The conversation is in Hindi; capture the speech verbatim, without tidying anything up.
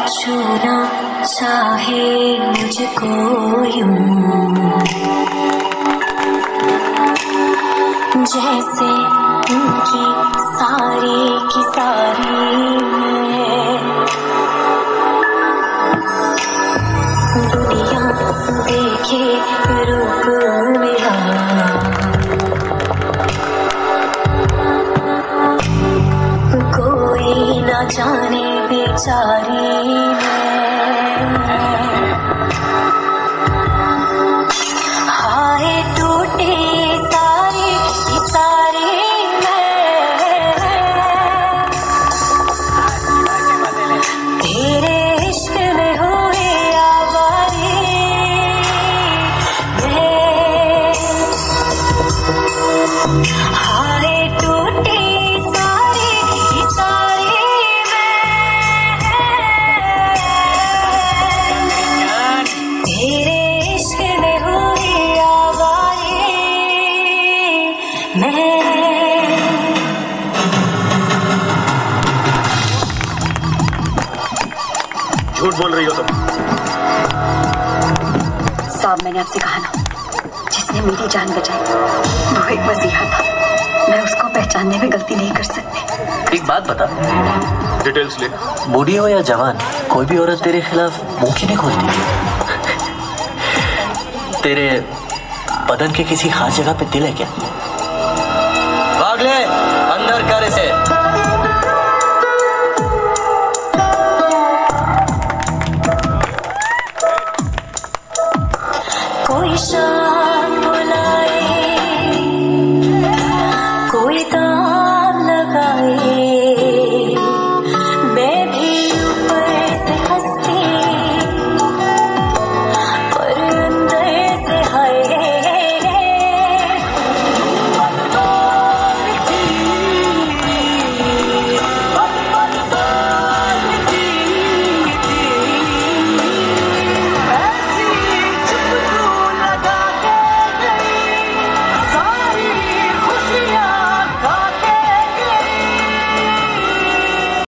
छूना चाहे मुझको यूं, जैसे उनकी सारी की सारी मैं दुनिया देखे रूप मेरा, कोई ना जाने बेचारी मैं। हाय टूटे सारी की सारी मैं, तेरे इश्क में हुए आवारी मैं। हाय टूटे सारी की सारी मैं, तेरे इश्क में हुई आवारी मैं। झूठ बोल रही हो तुम। साहब, मैंने आपसे कहा ना, जिसने मेरी जान बचाई वो एक मसीहा था। मैं उसको पहचानने में गलती नहीं कर सकती। एक बात बता, डिटेल्स ले। बूढ़ी हो या जवान, कोई भी औरत तेरे खिलाफ मुंह क्यों नहीं खोलती? तेरे बदन के किसी खास जगह पे तिल है क्या?